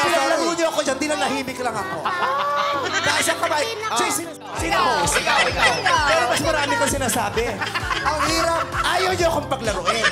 Pinaglaro niyo ako dyan, dinanahimik lang ako. Dahil sa kamay, sino host? Pero mas marami kong sinasabi. Ang hirap, ayaw niyo akong paglaruin.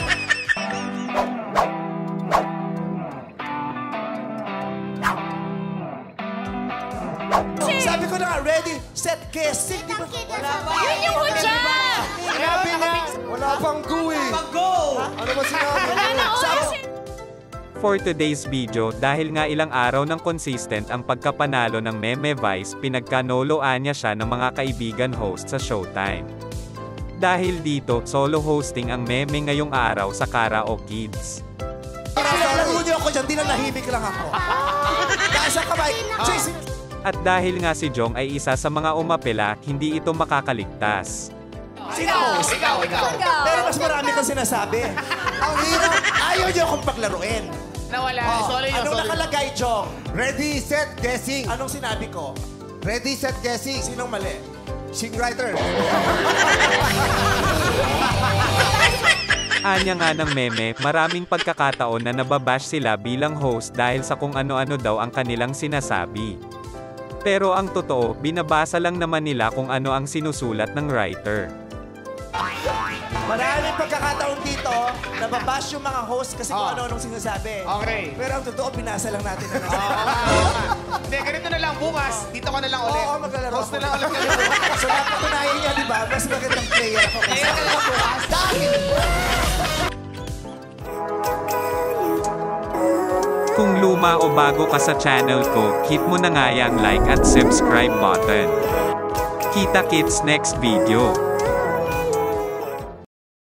Sabi ko na nga, ready, set, guessing. Di ba? Wala pa. Yun yung hutya! Sinabi na, wala pang go eh. Pag-go! Ano ba sinabi? Wala na oras. For today's video, dahil nga ilang araw ng consistent ang pagkapanalo ng Meme Vice, pinagkanoloan niya siya ng mga kaibigan host sa Showtime. Dahil dito, solo hosting ang Meme ngayong araw sa Karaoke Kids. Pinaglaro niyo ako dyan, dinanahimik lang ako. Dahil sa kamay, At dahil nga si Jong ay isa sa mga umapela, hindi ito makakaligtas. sino host? Ikaw. Pero mas marami kong sinasabi. Ang hirap, ayaw niyo akong paglaruin. Nawala. Solo yun. Anong nakalagay, Jong? Ready, set, guessing. Anong sinabi ko? Ready, set, guessing. Sinong mali? Singwriter. Anya nga ng Meme, maraming pagkakataon na nababash sila bilang host dahil sa kung ano-ano daw ang kanilang sinasabi. Pero ang totoo, binabasa lang naman nila kung ano ang sinusulat ng writer. Maraming pagkakataon dito, nababash yung mga host kasi kung ano-anong sinasabi. Okay. Pero ang totoo, binasa lang natin. Hindi, ganito na lang. Bukas, dito ka na lang ulit. Oo, maglalaro Host ako. na lang ulit kami. So, napatunayan niya, di ba? Mas magandang player ako. Kaya ka lang bukas. Kung luma o bago ka sa channel ko, hit mo na nga yung like at subscribe button. Kita-kits next video.